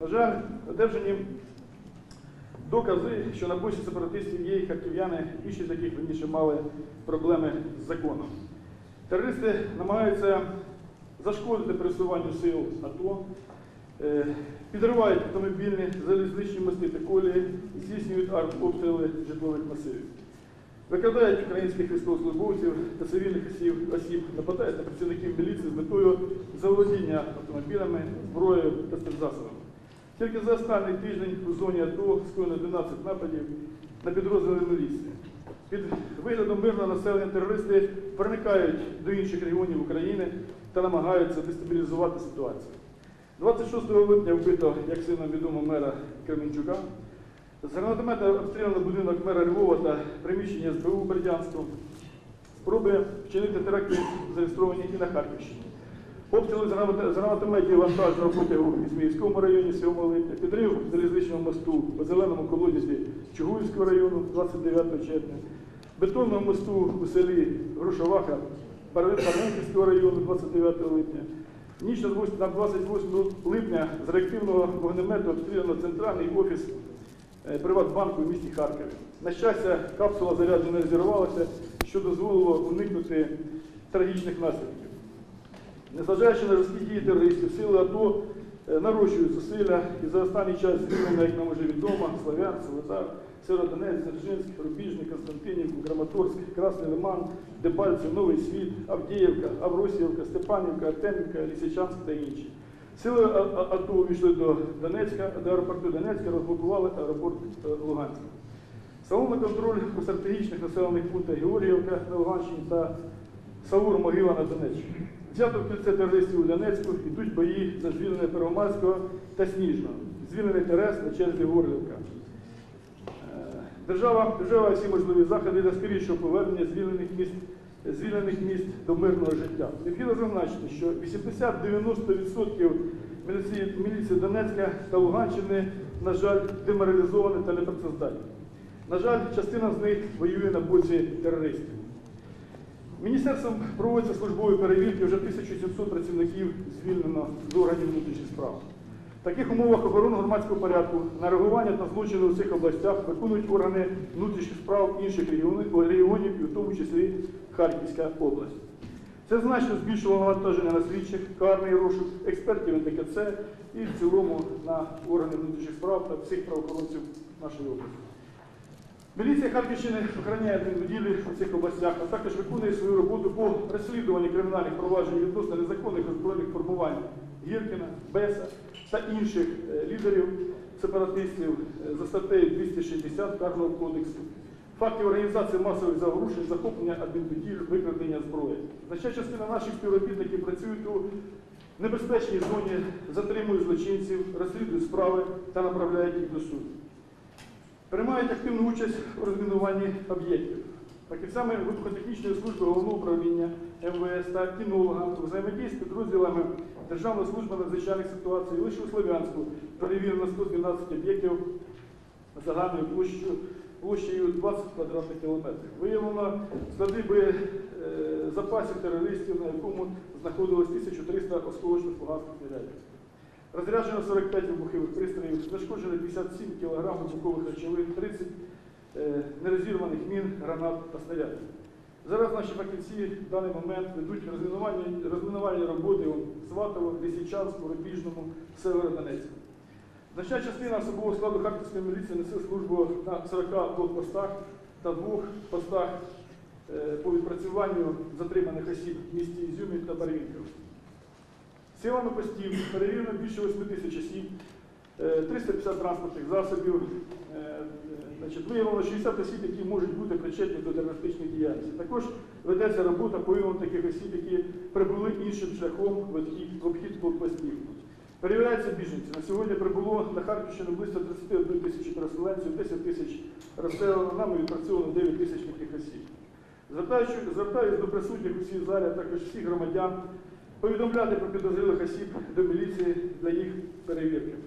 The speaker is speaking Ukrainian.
На жаль, одержані докази, що на боці сепаратистів є і харків'яни, більшість з яких раніше мали проблеми з законом. Терористи намагаються зашкодити пересуванню сил АТО, підривають автомобільні, залізничні мости та колії, здійснюють артобстріли житлових масивів. Викрадають українських військовослужбовців та цивільних осіб, нападають на працівників міліції з метою заволодіння автомобілями, зброєю та спецзасобами. Тільки за останній тиждень у зоні АТО скоєно 12 нападів на підрозділи міліції. Під виглядом мирного населення терористи проникають до інших регіонів України та намагаються дестабілізувати ситуацію. 26 липня вбито, як сильно відомо, мера Кременчука. З гранатомета обстріляно будинок мера Львова та приміщення СБУ Бердянського. Спроби вчинити теракти зареєстровані і на Харківщині. Обстріли з гранатометів вантажного потягу в Ізмаїльському районі 7 липня, підрив залізничного мосту по Зеленому колодязі Чугуївського району 29 червня, бетонного мосту у селі Грушоваха Парменківського району 29 липня. Ніч на 28 липня з реактивного вогнемету обстріляно центральний офіс Приватбанку в місті Харкові. На щастя, капсула заряду не розірвалася, що дозволило уникнути трагічних наслідків. Незважаючи на жорсткі дії терористів, сили АТО нарощують зусилля і за останній час звільнено, як нам вже відомо, Слов'янськ, Солидар, Сєвєродонецьк, Дзержинськ, Рубіжний, Константинівку, Краматорськ, Красний Лиман, Дебальцев, Новий Світ, Авдіївка, Авросіївка, Степанівка, Артемівка, Лисичанськ та інші. Сили АТО увійшли до аеропорту Донецька, розблокували аеропорт Луганська. Стало на контроль у стратегічних населених пунктах Георгіївка на Луганщині та Саур-Могила на Донеччині. Взято в кільце терористів у Донецьку, йдуть бої за звільнення Первомайського та Сніжного. Звільнений Терес на черзі Горлівка. Держава вживає всі можливі заходи для скорішого повернення звільнених міст до мирного життя. Необхідно зазначити, що 80-90% міліції Донецька та Луганщини, на жаль, деморалізовані та непрацездатні. На жаль, частина з них воює на боці терористів. Міністерством проводяться службові перевірки, вже 1700 працівників звільнено з органів внутрішніх справ. В таких умовах охорону громадського порядку на реагування на злочини у цих областях виконують органи внутрішніх справ інших регіонів, і в тому числі Харківська область. Це значно збільшило навантаження на слідчих, карний розшук, експертів НТКЦ і в цілому на органи внутрішніх справ та всіх правоохоронців нашої області. Міліція Харківщини охороняє адмінбудівлі у цих областях, а також виконує свою роботу по розслідуванню кримінальних проваджень відносно незаконних озброєних формувань Гіркіна, Беса та інших лідерів сепаратистів за статтею 260 Карного кодексу. Фактів організації масових заворушень, захоплення адмінбудівель, викрадення зброї. Значна частина наших співробітників працюють у небезпечній зоні, затримують злочинців, розслідують справи та направляють їх до суду. Приймають активну участь у розмінуванні об'єктів. Фахівцями вибухотехнічної служби Головного управління МВС та кінологами у взаємодії з підрозділами Державної служби надзвичайних ситуацій лише у Слов'янську перевірено 112 об'єктів загальною площею 20 квадратних кілометрів. Виявлено склади запасів терористів, на якому знаходилось 1300 осколочних фугасних снарядів. Розряджено 45 вибухових пристроїв, знешкоджено 57 кг вибухових речовин, 30 нерозірваних мін, гранат та снарядів. Зараз наші фахівці в даний момент ведуть розмінувальні роботи у Сватово, Лисичанську, Рубіжному, Сєвєродонецьку. Значна частина особового складу Харківської міліції несе службу на 40 блокпостах та 2 постах по відпрацюванню затриманих осіб в місті Ізюмі та Барвінкові. Силами постів перевірено більше 8 тисяч осіб, 350 транспортних засобів, виявлено 60 осіб, які можуть бути причетні до терористичної діяльності. Також ведеться робота по виявленню таких осіб, які прибули іншим шляхом в обхід блокпостів. Перевіряються біженці. На сьогодні прибуло на Харківщину близько 31 тисячі переселенців, 10 тисяч розселено, нами відпрацьовано 9 тисяч таких осіб. Звертаюся до присутніх у цій залі, а також всіх громадян, повідомляти про підозрілих осіб до міліції для їх перевірки.